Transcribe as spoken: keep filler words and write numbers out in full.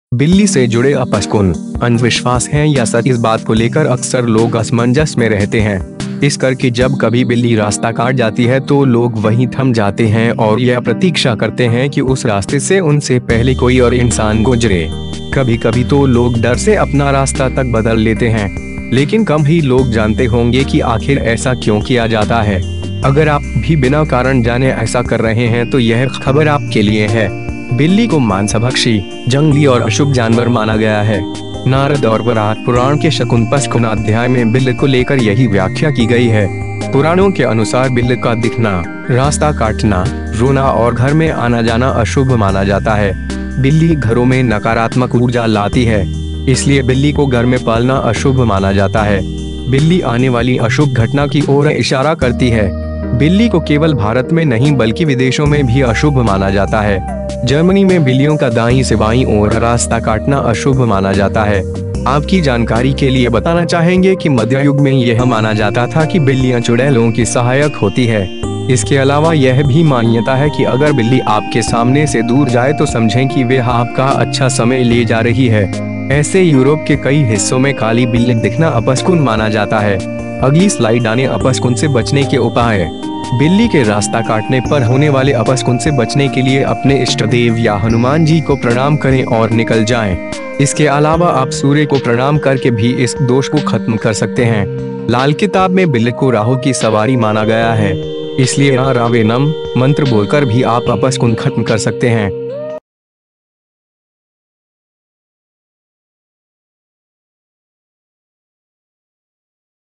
बिल्ली से जुड़े अपशकुन, अंधविश्वास हैं या सच, इस बात को लेकर अक्सर लोग असमंजस में रहते हैं। इस करके जब कभी बिल्ली रास्ता काट जाती है तो लोग वहीं थम जाते हैं और यह प्रतीक्षा करते हैं कि उस रास्ते से उनसे पहले कोई और इंसान गुजरे। कभी कभी तो लोग डर से अपना रास्ता तक बदल लेते हैं, लेकिन कम ही लोग जानते होंगे कि आखिर ऐसा क्यों किया जाता है। अगर आप भी बिना कारण जाने ऐसा कर रहे हैं तो यह खबर आपके लिए है। बिल्ली को मांसभक्षी, जंगली और अशुभ जानवर माना गया है। नारद और वराह पुराण के शकुनपशकुन अध्याय में बिल्ली को लेकर यही व्याख्या की गई है। पुराणों के अनुसार बिल्ली का दिखना, रास्ता काटना, रोना और घर में आना जाना अशुभ माना जाता है। बिल्ली घरों में नकारात्मक ऊर्जा लाती है, इसलिए बिल्ली को घर में पालना अशुभ माना जाता है। बिल्ली आने वाली अशुभ घटना की ओर इशारा करती है। बिल्ली को केवल भारत में नहीं बल्कि विदेशों में भी अशुभ माना जाता है। जर्मनी में बिल्लियों का दाईं से बाईं ओर रास्ता काटना अशुभ माना जाता है। आपकी जानकारी के लिए बताना चाहेंगे कि मध्य युग में यह माना जाता था कि बिल्लियां चुड़ैलों की सहायक होती है। इसके अलावा यह भी मान्यता है कि अगर बिल्ली आपके सामने से दूर जाए तो समझें कि वह आपका अच्छा समय ले जा रही है। ऐसे यूरोप के कई हिस्सों में काली बिल्ली दिखना अपशकुन माना जाता है। अगली स्लाइड आने अपशकुन से बचने के उपाय। बिल्ली के रास्ता काटने पर होने वाले अपशकुन से बचने के लिए अपने इष्ट देव या हनुमान जी को प्रणाम करें और निकल जाएं। इसके अलावा आप सूर्य को प्रणाम करके भी इस दोष को खत्म कर सकते हैं। लाल किताब में बिल्ली को राहु की सवारी माना गया है, इसलिए रावे नम मंत्र बोलकर भी आप अपशकुन खत्म कर सकते हैं।